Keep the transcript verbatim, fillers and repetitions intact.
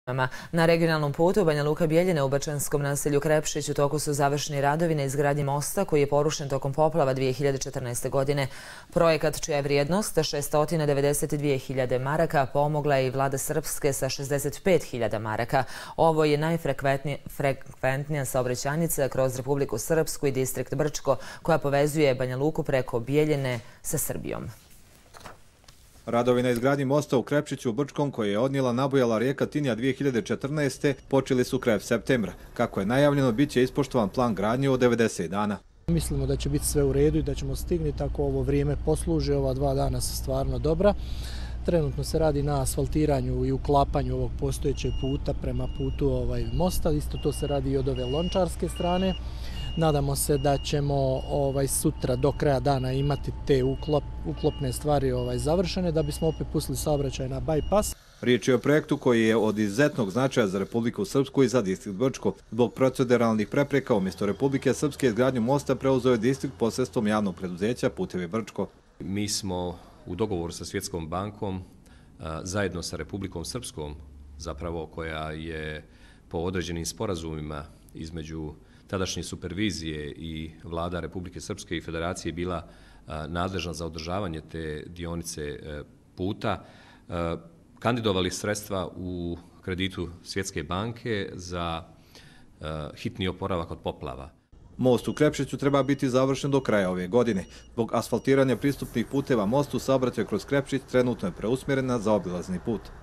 Na regionalnom putu Banja Luka-Bjeljine u bačanskom naselju Krepšić u toku su završeni radovi na izgradnji mosta koji je porušen tokom poplava dvije hiljade četrnaeste. godine. Projekat, čija je vrijednost šesto devedeset dvije hiljade maraka, pomogla je i vlada Srpske sa šezdeset pet hiljada maraka. Ovo je najfrekventnija saobraćajnica kroz Republiku Srpsku i distrikt Brčko, koja povezuje Banja Luku preko Bjeljine sa Srbijom. Radovi na izgradnji mosta u Krepšiću u Brčkom, koje je odnijela nabujala rijeka Tinja dvije hiljade četrnaeste. počeli su krajem septembra. Kako je najavljeno, bit će ispoštovan plan gradnje od devedeset dana. Mislimo da će biti sve u redu i da ćemo stignuti, tako ovo vrijeme posluže. Ova dva dana su stvarno dobra. Trenutno se radi na asfaltiranju i uklapanju ovog postojećeg puta prema putu ovaj mosta. Isto to se radi i od ove lončarske strane. Nadamo se da ćemo ovaj sutra do kraja dana imati te uklop, uklopne stvari ovaj završene da bismo opet pustili saobraćaj na bypass. Riječ je o projektu koji je od izuzetnog značaja za Republiku Srpsku i za distrikt Brčko. Zbog proceduralnih prepreka umjesto Republike Srpske izgradnju mosta preuzeo je distrikt posredstvom javnog preduzeća Putevi Brčko. Mi smo u dogovoru sa Svjetskom bankom zajedno sa Republikom Srpskom, zapravo koja je po određenim sporazumima između tadašnje supervizije i vlada Republike Srpske i Federacije bila nadležna za održavanje te dionice puta, kandidovali sredstva u kreditu Svjetske banke za hitni oporavak od poplava. Most u Krepšiću treba biti završen do kraja ove godine. Zbog asfaltiranja pristupnih puteva mostu, saobraćaj kroz Krepšić trenutno je preusmjeren na zaobilazni put.